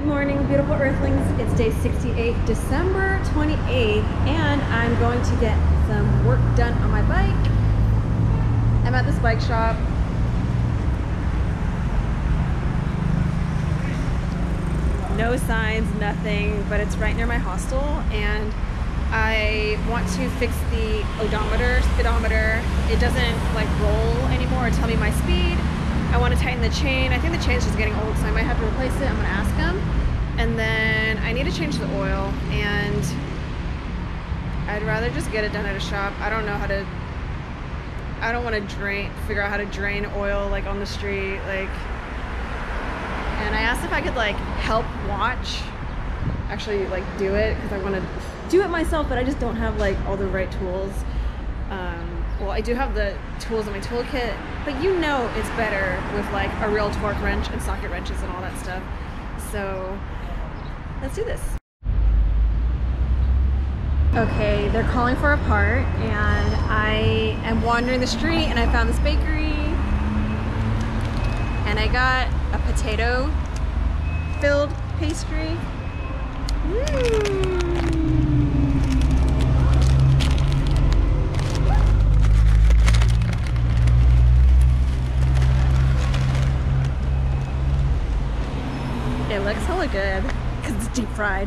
Good morning, beautiful Earthlings. It's day 68, December 28th, and I'm going to get some work done on my bike. I'm at this bike shop. No signs, nothing, but it's right near my hostel, and I want to fix the speedometer. It doesn't like roll anymore or tell me my speed. I want to tighten the chain. I think the chain's just getting old, so I might have to replace it. I'm gonna ask him. And then I need to change the oil, and I'd rather just get it done at a shop. I don't know how to, I don't want to figure out how to drain oil like on the street, like. And I asked if I could like help watch, actually like do it, because I want to do it myself, but I just don't have like all the right tools. Well, I do have the tools in my toolkit, but you know it's better with like a real torque wrench and socket wrenches and all that stuff. So let's do this. Okay, they're calling for a part, and I am wandering the street, and I found this bakery, and I got a potato-filled pastry. It looks hella good because it's deep fried.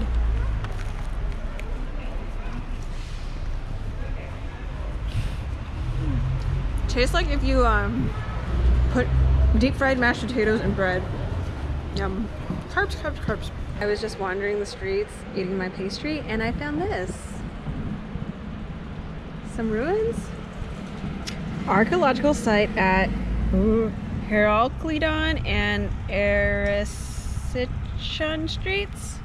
Tastes like if you put deep fried mashed potatoes in bread. Yum. Carbs, carbs, carbs. I was just wandering the streets eating my pastry, and I found this. Some ruins. Archaeological site at Heraclidon and Erysichthon streets.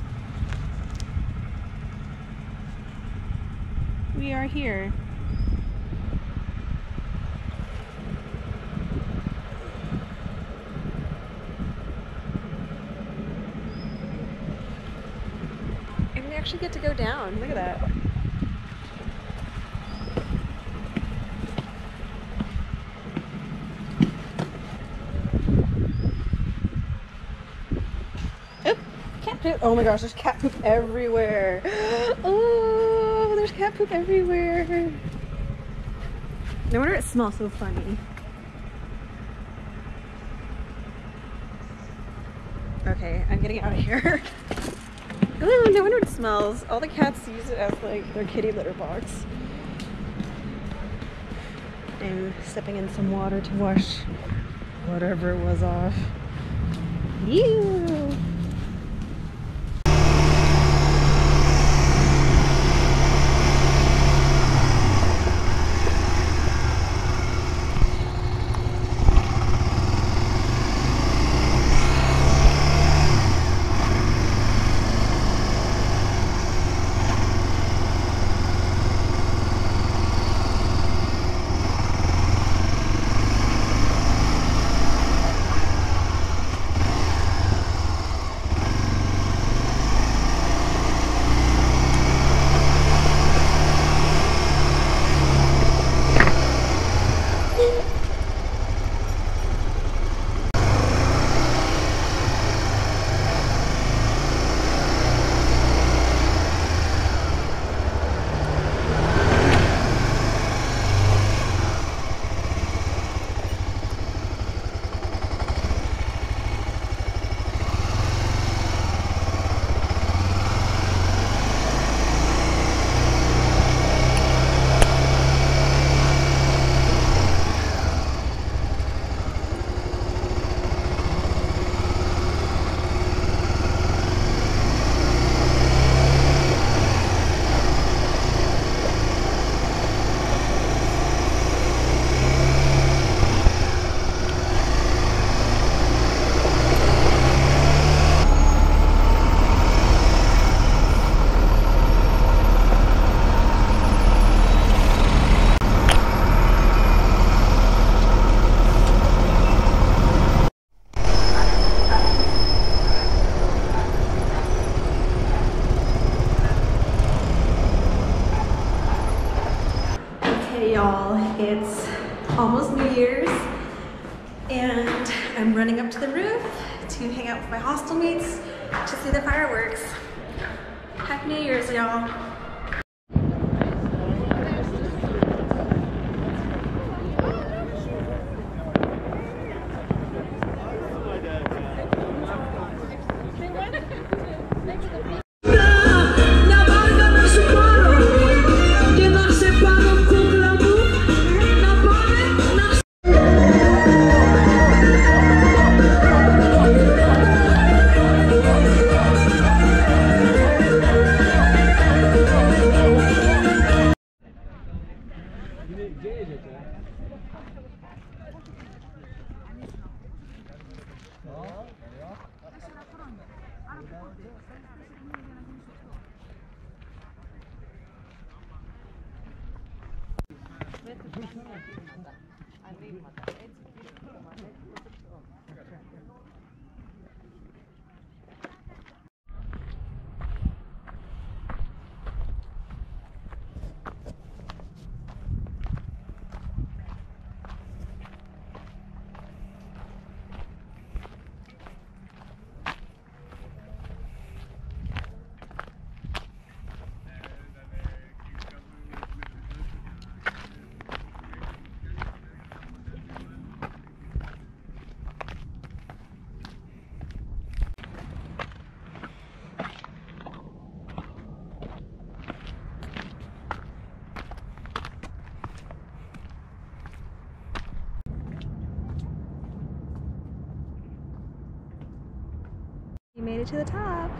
We are here. And we actually get to go down. Look at that. Oh my gosh, there's cat poop everywhere. Oh, there's cat poop everywhere. No wonder it smells so funny. Okay, I'm getting out of here. Oh, no wonder it smells. All the cats use it as like their kitty litter box. I'm stepping in some water to wash whatever was off. Ew. Y'all, it's almost New Year's, and I'm running up to the roof to hang out with my hostel mates to see the fireworks. Happy New Year's, y'all. You made it to the top.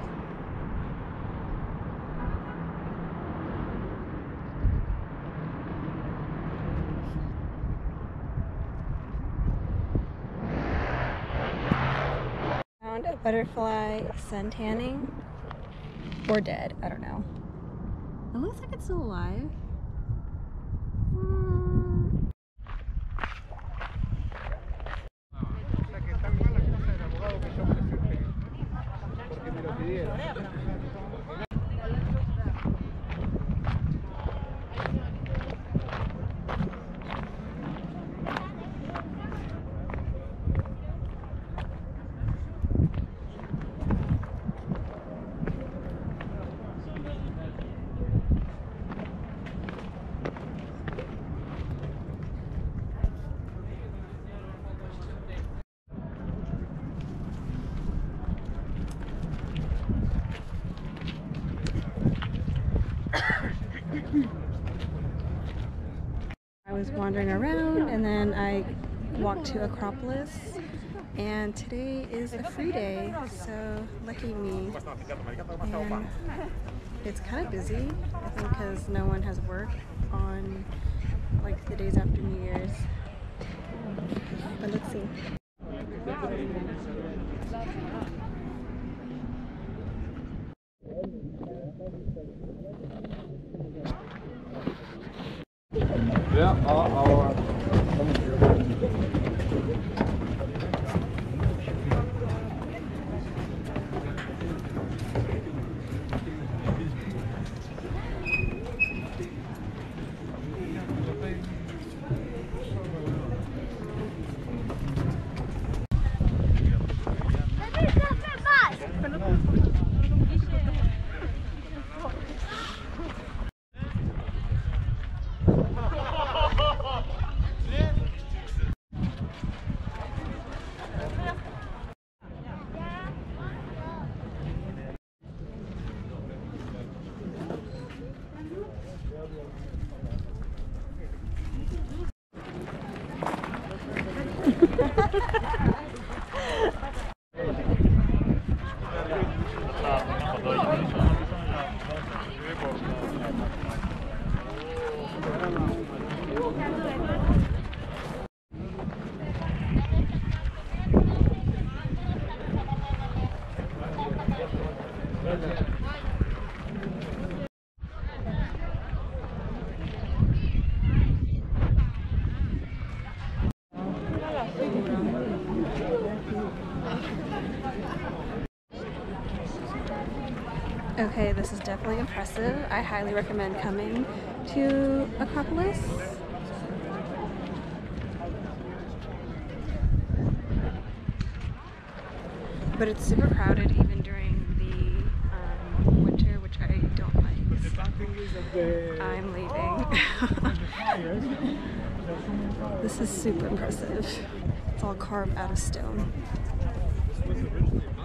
Found a butterfly sun tanning. Or dead, I don't know. It looks like it's still alive. I was wandering around and then I walked to Acropolis, and today is a free day, so lucky me. And it's kind of busy, I think, because no one has work on like the days after New Year's. But let's see. Ja, aber Okay, this is definitely impressive. I highly recommend coming to Acropolis. But it's super crowded even during the winter, which I don't like. So I'm leaving. This is super impressive. It's all carved out of stone.